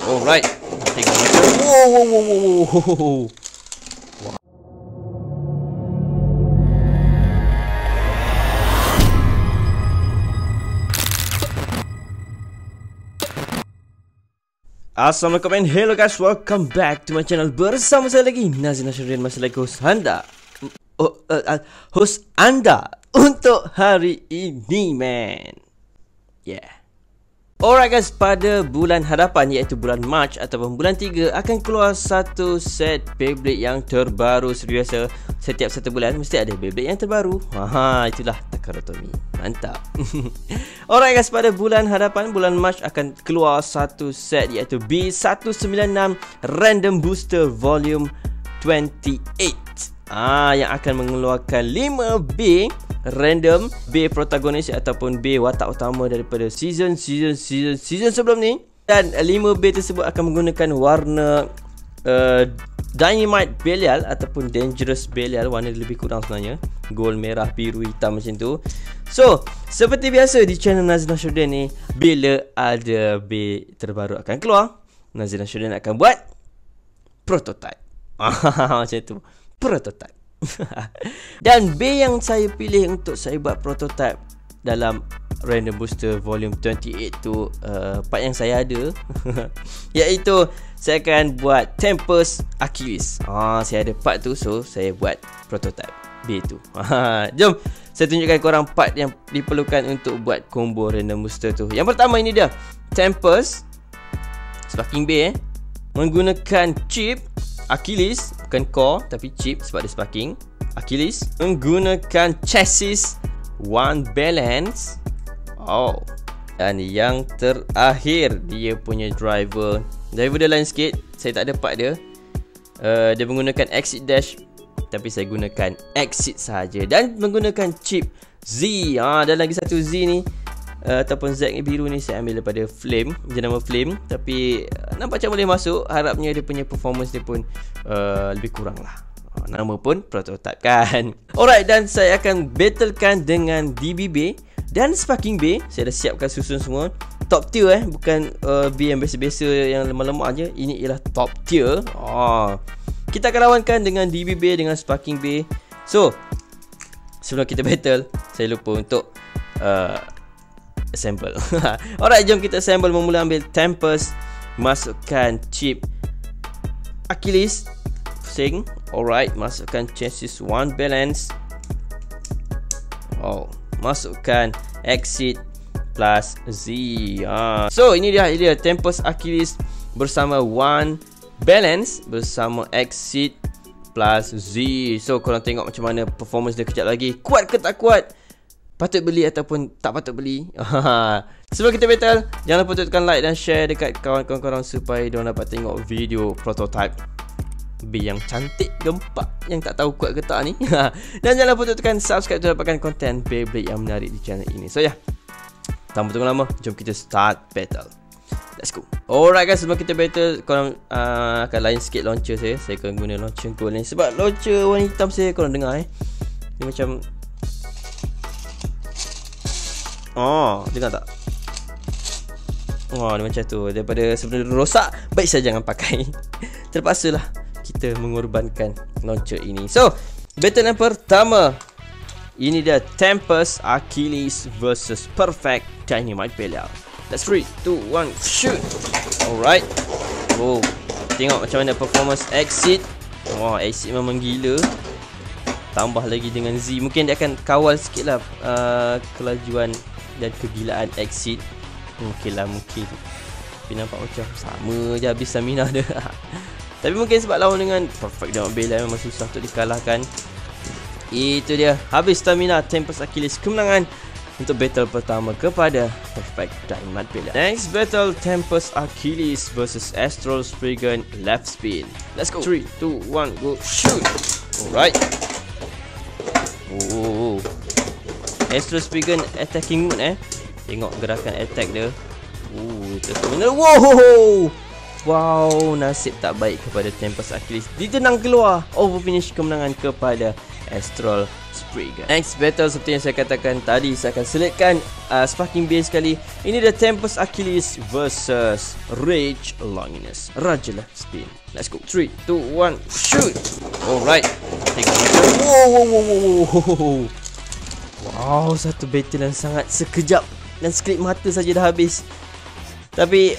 Alright. Tengok macam. Wow. Assalamualaikum and hello guys, welcome back to my channel. Bersama saya lagi Nazir Nasruddin, masih lagi host anda. Host anda untuk hari ini, man. Yeah. Alright guys, pada bulan hadapan iaitu bulan Mac ataupun bulan 3 akan keluar satu set Beyblade yang terbaru. Seperti biasa, setiap satu bulan mesti ada Beyblade yang terbaru. Itulah Takaratomy. Mantap. Alright guys, pada bulan hadapan bulan Mac akan keluar satu set iaitu B196 Random Booster Volume 28. Yang akan mengeluarkan 5 B random, B protagonis ataupun B watak utama daripada season sebelum ni. Dan 5 B tersebut akan menggunakan warna Dynamite Belial ataupun Dangerous Belial. Warna lebih kurang sebenarnya gold, merah, biru, hitam macam tu. So, seperti biasa di channel Nazir Nasruddin ni, bila ada B terbaru akan keluar, Nazir Nasruddin akan buat prototype. Macam tu, prototype. Dan B yang saya pilih untuk saya buat prototype dalam Random Booster Volume 28 tu, part yang saya ada iaitu saya akan buat Tempest Achilles. Saya ada part tu, so saya buat prototype B tu. Jom saya tunjukkan korang part yang diperlukan untuk buat combo Random Booster tu. Yang pertama ini dia, Tempest Sparking B menggunakan chip Achilles, bukan core tapi chip sebab dia sparking. Achilles menggunakan chassis One Balance. Dan yang terakhir, dia punya driver dia lain sikit, saya tak ada part dia. Dia menggunakan exit dash tapi saya gunakan exit saja, dan menggunakan chip Z. Dan lagi satu Z ni ataupun Z ni biru ni saya ambil daripada Flame, jenama Flame, tapi nampak macam boleh masuk. Harapnya dia punya performance dia pun lebih kurang lah. Nama pun prototype kan. Alright, dan saya akan battlekan dengan DBB dan Sparking B. Saya dah siapkan susun semua. Top tier bukan B yang biasa-biasa yang lemah-lemah je. Ini ialah top tier. Kita akan lawankan dengan DBB dengan Sparking B. So, sebelum kita battle, saya lupa untuk assemble. Alright, jom kita assemble. Mula ambil Tempest, masukkan chip Achilles, pusing. Alright, masukkan chassis One Balance. Masukkan exit plus Z. So ini dia Tempest Achilles bersama One Balance bersama exit plus Z. So korang tengok macam mana performance dia kejap lagi. Kuat ke tak kuat? Patut beli ataupun tak patut beli? Sebelum kita battle, jangan lupa tekan like dan share dekat kawan-kawan korang supaya diorang dapat tengok video prototype B yang cantik, gempak, yang tak tahu kuat ke tak ni. Dan jangan lupa tekan subscribe untuk dapatkan konten Beyblade yang menarik di channel ini. So tanpa tunggu lama, jom kita start battle. Let's go. Alright guys, sebelum kita battle, korang akan lain sikit launcher saya. Saya akan guna launcher gold ni sebab launcher warna hitam saya, korang dengar dia macam dengar tak? Dia macam tu. Daripada sebenarnya rosak, baik saya jangan pakai. Terpaksalah kita mengorbankan launcher ini. So, battle yang pertama, ini dia Tempest Achilles versus Perfect Dynamite Belial. Let's 3, 2, 1, shoot. Alright. Tengok macam mana performance exit. Exit memang gila. Tambah lagi dengan Z, mungkin dia akan kawal sikit lah kelajuan dan kegilaan exit. Mungkin. Tapi nampak macam sama je habis stamina dia. Tapi mungkin sebab lawan dengan Perfect Dynamite Belial memang susah untuk dikalahkan. Itu dia, habis stamina Tempest Achilles, kemenangan untuk battle pertama kepada Perfect Dynamite Belial. Next battle, Tempest Achilles versus Astral Spriggan Left Spin. Let's go. 3, 2, 1, go shoot. Alright. Astral Spriggan attacking mode Tengok gerakan attack dia. Terminal. Wow, nasib tak baik kepada Tempest Achilles. Ditenang keluar. Overfinish kemenangan kepada Astral Spriggan. Next battle seperti yang saya katakan tadi, saya akan selitkan Sparking Bay sekali. Ini the Tempest Achilles versus Rage Longinus. Raja lah spin. Let's go. 3, 2, 1, shoot. Alright. Tengok macam. Wow. Wow, satu battle yang sangat sekejap dan sekelip mata saja dah habis. Tapi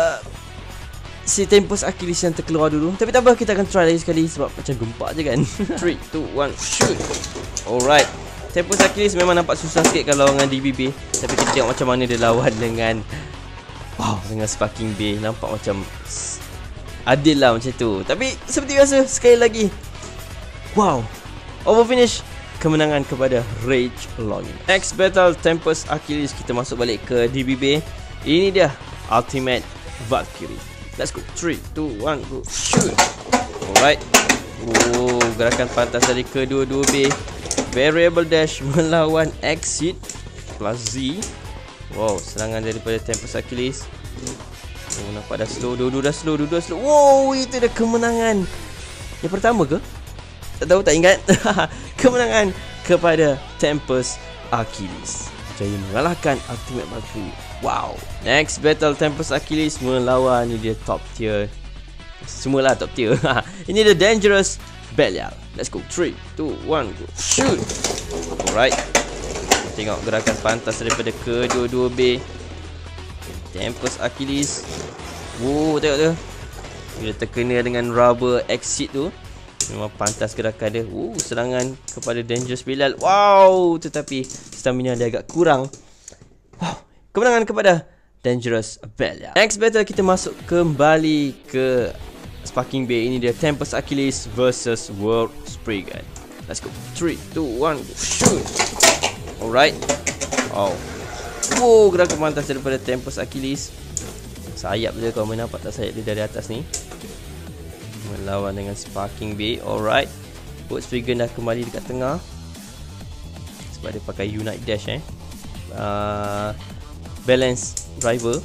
si Tempest Achilles yang terkeluar dulu. Tapi tak apa, kita akan try lagi sekali sebab macam gempak je kan. 3, 2, 1, shoot. Alright. Tempest Achilles memang nampak susah sikit kalau dengan DBB. Tapi kita tengok macam mana dia lawan dengan dengan Sparking Bay. Nampak macam adil lah macam tu. Tapi seperti biasa, sekali lagi, wow, overfinish kemenangan kepada Rage Longinus. Next battle Tempest Achilles, kita masuk balik ke DBB. Ini dia Ultimate Valkyrie. Let's go. 3, 2, 1, go. Shoot. Alright. Gerakan pantas dari kedua-dua B. Variable dash melawan exit plus Z. Wow, serangan daripada Tempest Achilles. Nampak dah slow. Dua-dua dah slow. Wow, itu dah kemenangan. Yang pertama ke? Tak tahu, tak ingat. Kemenangan kepada Tempest Achilles. Jaya mengalahkan Ultimate Valkyrie. Wow. Next battle Tempest Achilles melawan, ini dia top tier. Semualah top tier. Ini dia Dangerous Belial. Let's go. 3, 2, 1, go. Shoot. Alright. Tengok gerakan pantas daripada kedua-dua B. Tempest Achilles. Wow, tengok tu. Bila terkena dengan rubber exit tu, memang pantas gerakan dia. Serangan kepada Dangerous Belial. Wow, tetapi stamina dia agak kurang. Wow, kemenangan kepada Dangerous Belial. Next battle kita masuk kembali ke Sparking Bay. Ini dia Tempest Achilles versus World Spriggan. Let's go. 3, 2, 1, shoot. Alright. Wow, gerakan pantas daripada Tempest Achilles. Sayap dia, kau main nampak tak sayap dia dari atas ni. Melawan dengan Sparking Bay. Alright. World Spriggan dah kembali dekat tengah sebab dia pakai Unite Dash balance driver.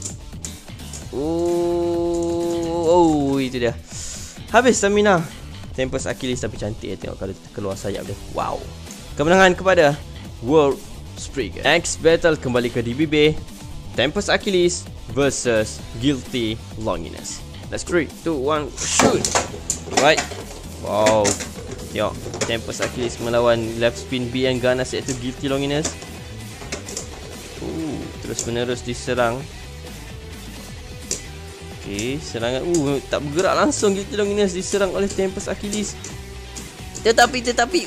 Itu dia. Habis stamina Tempest Achilles, tapi cantik tengok kalau keluar sayap dia. Wow. Kemenangan kepada World Spriggan. Next battle kembali ke DBB. Tempest Achilles versus Guilty Longinus. Let's 3, 2, 1, shoot. Right. Wow. Tengok Tempest Achilles melawan left spin B yang ganas iaitu Guilty Longinus. Terus menerus diserang. Okey, serangan tak bergerak langsung. Guilty Longinus diserang oleh Tempest Achilles. Tetapi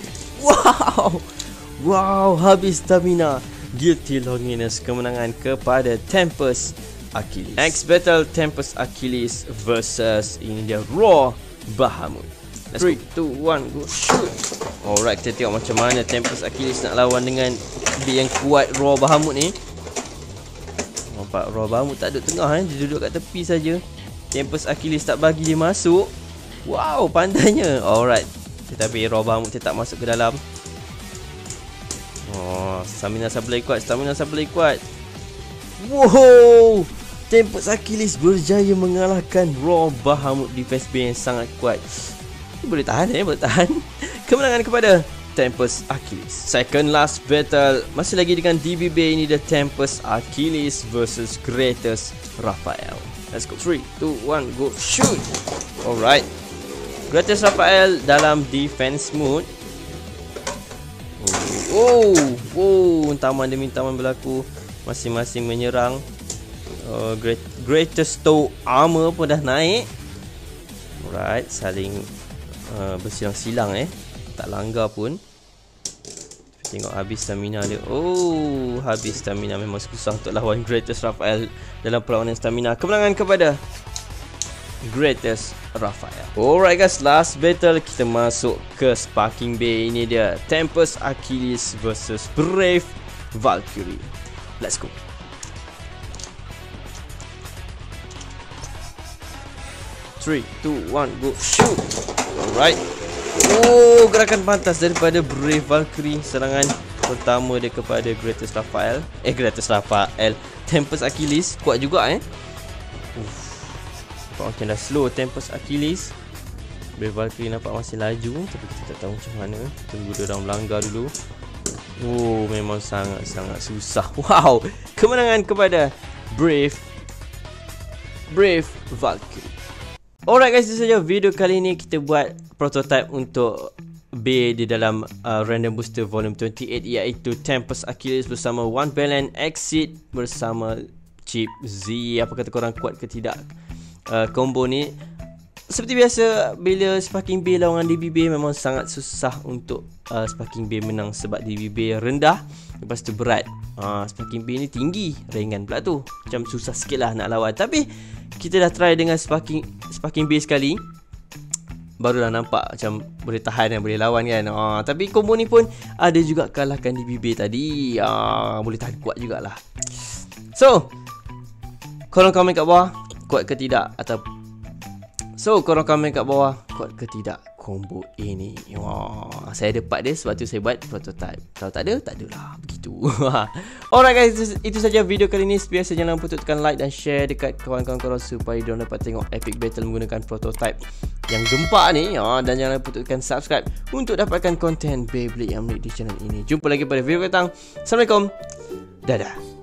wow, habis stamina Guilty Longinus. Kemenangan kepada Tempest Achilles. Next battle Tempest Achilles versus, ini dia Raw Bahamut. 3, 2, 1, go shoot. Alright, kita tengok macam mana Tempest Achilles nak lawan dengan B yang kuat Raw Bahamut ni. Nampak Raw Bahamut tak duduk tengah dia duduk kat tepi saja. Tempest Achilles tak bagi dia masuk. Wow, pandainya. Alright. Tetapi Raw Bahamut dia tak masuk ke dalam. Stamina supply kuat. Wow. Tempest Achilles berjaya mengalahkan Raw Bahamut. Defense B yang sangat kuat. Boleh tahan. Kemenangan kepada Tempest Achilles. Second last battle masih lagi dengan DBB. Ini the Tempest Achilles versus Greatest Raphael. Let's go. 3, 2, 1, go shoot. Alright. Greatest Raphael dalam defense mode. Taman demi taman berlaku. Masing-masing menyerang. Greatest Toe Armor pun dah naik. Alright, saling bersilang-silang tak langgar pun. Tengok habis stamina dia. Habis stamina. Memang susah untuk lawan Greatest Raphael dalam perlawanan stamina. Kemenangan kepada Greatest Raphael. Alright guys, last battle kita masuk ke Sparking Bay. Ini dia Tempest Achilles versus Brave Valkyrie. Let's go. Three, 2, 1, go shoot. Alright. Gerakan pantas daripada Brave Valkyrie. Serangan pertama dia kepada Greatest Raphael. Tempest Achilles kuat juga macam dah slow Tempest Achilles. Brave Valkyrie nampak masih laju, tapi kita tak tahu macam mana. Tunggu dia orang melanggar dulu. Oh, memang sangat-sangat susah. Wow, kemenangan kepada Brave Valkyrie. Alright guys, itu saja video kali ini. Kita buat prototype untuk B di dalam Random Booster Volume 28, iaitu Tempest Achilles bersama One Balance Exit bersama chip Z. Apa kata korang, kuat ke tidak combo ni? Seperti biasa, bila Sparking B lawan DBB memang sangat susah untuk Sparking B menang, sebab DBB rendah, lepas tu berat. Sparking B ni tinggi, ringan pula tu. Macam susah sikit lah nak lawan. Tapi kita dah try dengan Sparking B sekali, barulah nampak macam boleh tahan dan boleh lawan kan. Tapi combo ni pun ada juga kalahkan DBB tadi. Boleh tahan kuat jugalah. So, korang komen kat bawah kuat ke tidak, atau korang komen kat bawah kuat ke tidak combo ini. Saya ada part dia, sebab tu saya buat prototype. Kalau tak ada, tak adalah. Begitu. Alright guys, itu saja video kali ini. Seperti biasa, jangan lupa untuk tekan like dan share dekat kawan-kawan korang supaya diorang dapat tengok epic battle menggunakan prototype yang gempak ni. Dan jangan lupa untuk tekan subscribe untuk dapatkan konten Beyblade yang menarik di channel ini. Jumpa lagi pada video datang. Assalamualaikum. Dadah.